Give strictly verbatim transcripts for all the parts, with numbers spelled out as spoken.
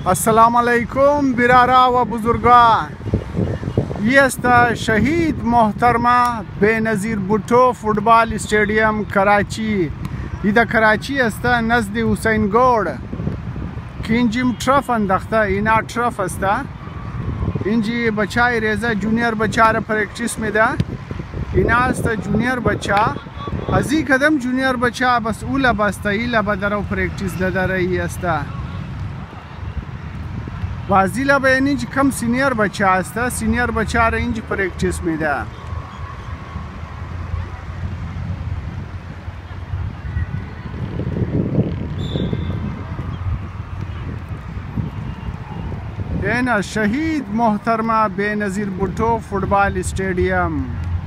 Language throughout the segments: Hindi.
अस्सलाम अलैकुम बिरारा व बुजुर्गा। ये अस्ता शहीद मोहतरमा बेनज़ीर भुट्टो फुटबॉल स्टेडियम कराची। इधर कराची अस्ता नज़द हुसैन गोड किंजिम ट्रफ अंदख्ता इना ट्रफ अस्ता इंजी बच्चा रेजा जूनियर बच्चा प्रैक्टिस में दा इना अस्ता जूनियर बच्चा अजी कदम जूनियर बच्चा बस उला बस्ता इला बदरो प्रैक्टिस ददा रही अस्ता वाजिला बेनिज कम सीनियर बच्चा अस्ता सीनियर बच्चा रेंज प्रैक्टिस में दा एना शहीद मोहतरमा बेनज़ीर भुट्टो फुटबॉल स्टेडियम।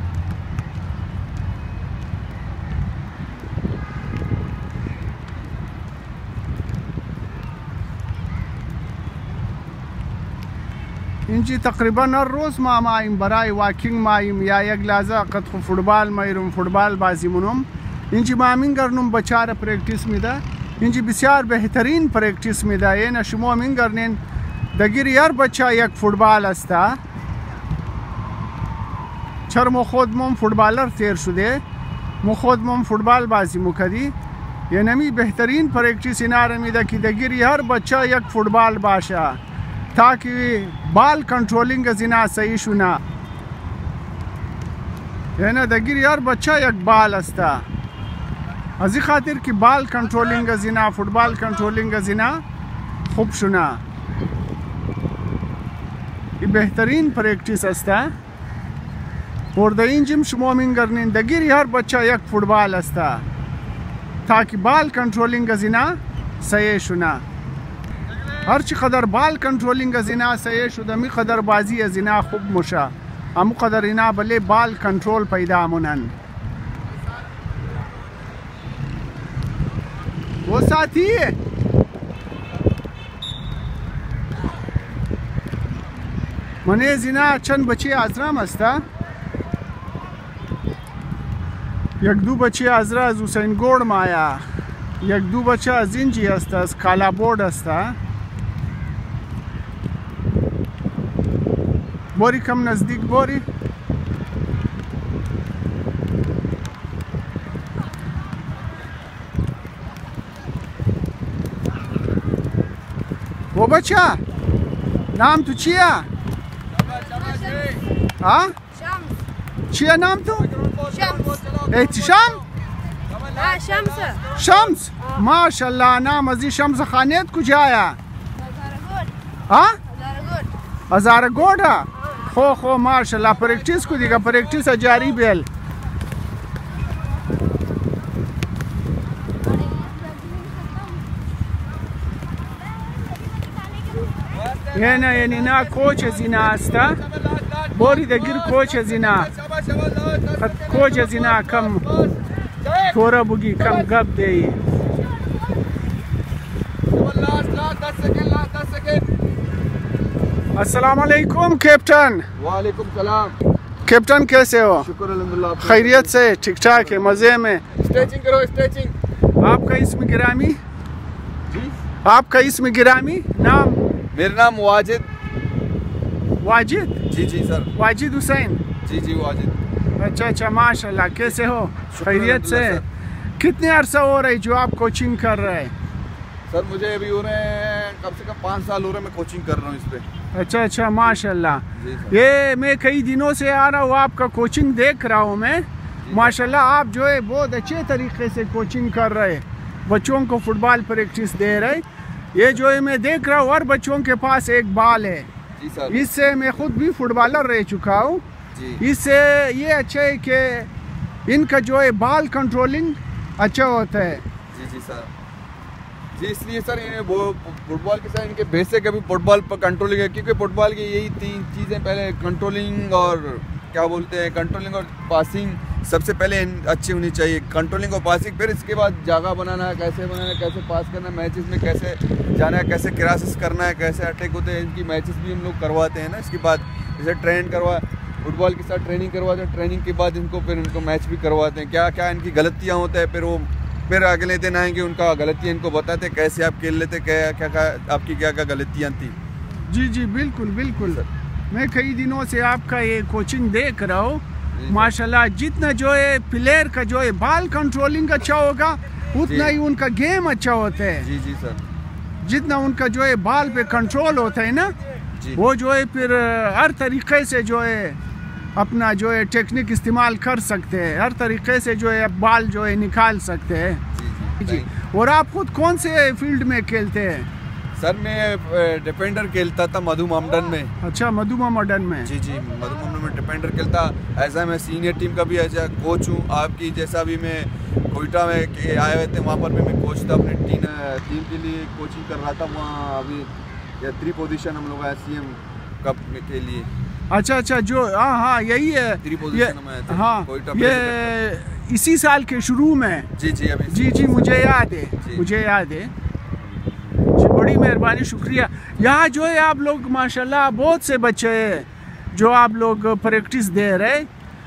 इंची तकरीबन हर रोज़ मा माइम बराई वॉकिंग माइम या एक लाजा कत फुटबॉल मायरूम फुटबॉल बाजी मुनुम इंची मामिंग करनुम बचार प्रैक्टिस में दा इंची बिस्यार बेहतरीन प्रैक्टिस में दा ये न शुमो मिंग करने दगिर यार बच्चा एक फुटबॉल अस्ता चर मुखोद मुम फुटबॉलर तेर शुदे मुखोद मुम फुटबॉल बाजी मुखदी ये नमी बेहतरीन प्रैक्टिस इनार में कि दगिर यार बच्चा एक फुटबॉल बाशा ताकि बाल कंट्रोलिंग का जिना सही शुना है ना दगिर यार बच्चा एक बाल अस्ता अजी खातिर कि बाल कंट्रोलिंग का जिना फुटबॉल कंट्रोलिंग का जिना खूब शुना ये बेहतरीन प्रैक्टिस अस्ता और दइन जिम शुमोमिंग करने दगिर यार बच्चा एक फुटबॉल अस्ता ताकि बाल कंट्रोलिंग का जिना सही शुना हर ची कदर बाल कंट्रोलिंग का जिना सही शुदा मी कदर बाजी जिना खूब मुशा हम कदर इना भले बाल कंट्रोल पैदा मुनन वो साथी है मने जिना चंद बच्चे आजराम अस्ता एक दो बच्चे आजरा हुसैन गोड माया एक दो बच्चा जिंजी अस्ता काला बोर्ड अस्ता बोरी कम नजदीक बोरी वो बच्चा नाम तो चिया हाँ चिया नाम तो ए शाम शम्स शम्स माशाल्लाह नाम अजी शम्स खानेत कुछ आया हाँ हज़ार गोडा खो खो माशाल्लाह प्रैक्टिस को दिखा प्रैक्टिस जारी बेल ये ना ये ना कोच जिना अस्ता बोरी दगिर कोच जिना कोच जिना कम थोड़ा बुगी कम गप दे अस्सलाम वालेकुम कैप्टन। वालेकुम सलाम कैप्टन कैसे हो? शुक्र अल्हम्दुलिल्लाह खैरियत से ठीक ठाक है मजे में। स्ट्रेचिंग करो स्ट्रेचिंग। आपका इसमें गिरामी जी आपका इसमें गिरामी नाम? मेरा नाम वाजिद। वाजिद? जी जी सर वाजिद हुसैन। जी जी वाजिद। अच्छा अच्छा माशाल्लाह कैसे हो? खैरियत से। कितने अरसा हो रही जो आप कोचिंग कर रहे हैं? सर मुझे अभी हो रहे हैं कम से कम पाँच साल हो रहे हैं मैं कोचिंग कर रहा हूँ इस पे। अच्छा अच्छा माशाल्लाह। ये मैं कई दिनों से आ रहा हूँ आपका कोचिंग देख रहा हूँ मैं माशाल्लाह आप जो है बहुत अच्छे तरीके से कोचिंग कर रहे बच्चों को फुटबॉल प्रैक्टिस दे रहे। ये जो है मैं देख रहा हूँ हर बच्चों के पास एक बॉल है। जी सर। इससे मैं खुद भी फुटबॉलर रह चुका हूँ। इससे ये अच्छा है कि इनका जो है बॉल कंट्रोलिंग अच्छा होता है। जी जी सर जी इसलिए सर ये वो फुटबॉल के साथ इनके बेसिक अभी फुटबॉल पर कंट्रोलिंग है क्योंकि फुटबॉल की यही तीन चीज़ें पहले कंट्रोलिंग और क्या बोलते हैं कंट्रोलिंग और पासिंग सबसे पहले अच्छी होनी चाहिए। कंट्रोलिंग और पासिंग फिर इसके बाद जगह बनाना कैसे बनाना कैसे पास करना मैचेस में कैसे जाना है कैसे क्रॉसेस करना है कैसे अटैक होते हैं इनकी मैचेस भी हम लोग करवाते हैं ना। इसके बाद जैसे ट्रेन करवा फुटबॉल के साथ ट्रेनिंग करवाते हैं ट्रेनिंग के बाद इनको फिर इनको मैच भी करवाते हैं क्या क्या इनकी गलतियाँ होता है फिर वो फिर अगले दिन आएंगे, उनका गलतियाँ इनको बताते कैसे आप खेल लेते, क्या क्या क्या आपकी क्या क्या गलतियाँ थी। जी जी बिल्कुल बिल्कुल। मैं कई दिनों से आपका ये कोचिंग देख रहा हूँ, माशाल्लाह। जितना जो है प्लेयर का जो है बॉल कंट्रोलिंग अच्छा होगा, उतना ही उनका गेम अच्छा होता है। जी जी सर। जितना उनका जो है बॉल पे कंट्रोल होता है ना, वो जो है फिर हर तरीके से जो है अपना जो है टेक्निक इस्तेमाल कर सकते हैं, हर तरीके से जो है बॉल जो है निकाल सकते हैं। जी, जी, जी। और आप खुद कौन से फील्ड में खेलते हैं? सर मैं डिफेंडर खेलता था मधु मामडन में। अच्छा, मधु मामडन में। जी जी, मधु मामडन में डिफेंडर खेलता। ऐसा मैं सीनियर टीम का भी ऐसा कोच हूँ आपकी जैसा। भी मैं कोयटा में आए हुए थे, वहाँ पर भी मैं कोच था, अपने टीम टीम के लिए कोचिंग कर रहा था वहाँ। अभी या थ्री पोजीशन हम लोग आए सी एम कप के लिए। अच्छा अच्छा, जो हाँ हाँ यही है, थ्री पोजीशन में आए थे। हाँ ये इसी साल के शुरू में। जी जी अभी जी जी मुझे याद है, मुझे याद है जी। बड़ी मेहरबानी, शुक्रिया। यहाँ जो है आप लोग माशाल्लाह बहुत से बच्चे हैं जो आप लोग प्रैक्टिस दे रहे,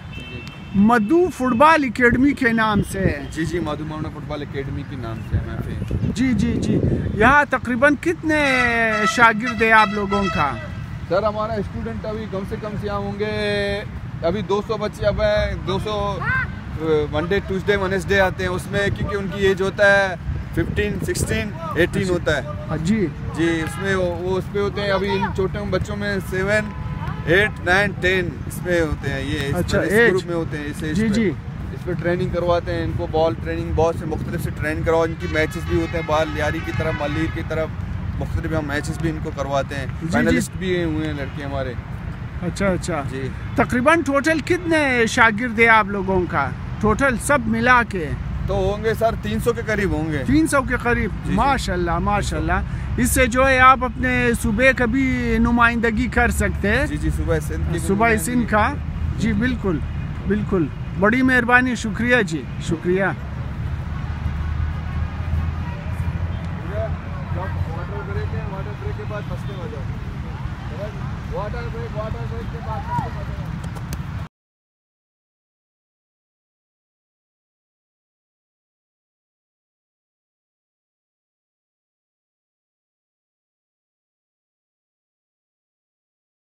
मधु फुटबॉल एकेडमी के नाम से। जी जी, मधु मामडन फुटबॉल एकेडमी के नाम से मैं पे। जी जी जी। यहाँ तकरीबन कितने शागिर्द है आप लोगों का? सर हमारा स्टूडेंट अभी कम से कम से यहाँ होंगे अभी दो सौ बच्चे। अब दो सौ मंडे ट्यूसडे वेडनेसडे आते हैं उसमें, क्योंकि उनकी एज होता है फिफ्टीन सिक्सटीन एटीन होता है। जी जी, उसमें वो, वो उस पे होते हैं। अभी इन छोटे बच्चों में सेवन एट नाइन टेन इसमें होते हैं, ये इस, अच्छा, इस ग्रुप में होते हैं। इसे जी जी इस पर ट्रेनिंग करवाते हैं इनको, बॉल ट्रेनिंग बहुत से मुख्तलिफ से ट्रेनिंग करवा। इनकी मैचेस भी होते हैं, बाल यारी की तरफ मलीर की तरफ मुख्तलिफ हम मैचेस भी इनको करवाते हैं। फाइनलिस्ट भी हुए हैं लड़के हमारे। अच्छा अच्छा जी। तकरीबन टोटल कितने शागिर्द है आप लोगों का? टोटल सब मिला के तो होंगे सर तीन सौ के करीब होंगे। तीन सौ के करीब। माशाल्लाह माशाल्लाह। इससे जो है आप अपने सूबे का भी नुमाइंदगी कर सकते हैं। जी जी, सुबह सिंध की सुबह सिंध का। जी बिल्कुल बिल्कुल, बड़ी मेहरबानी, शुक्रिया जी, शुक्रिया। वाटर ब्रेक है, वाटर ब्रेक के बाद फंसते हो जाओ। वाटर ब्रेक वाटर ब्रेक के बाद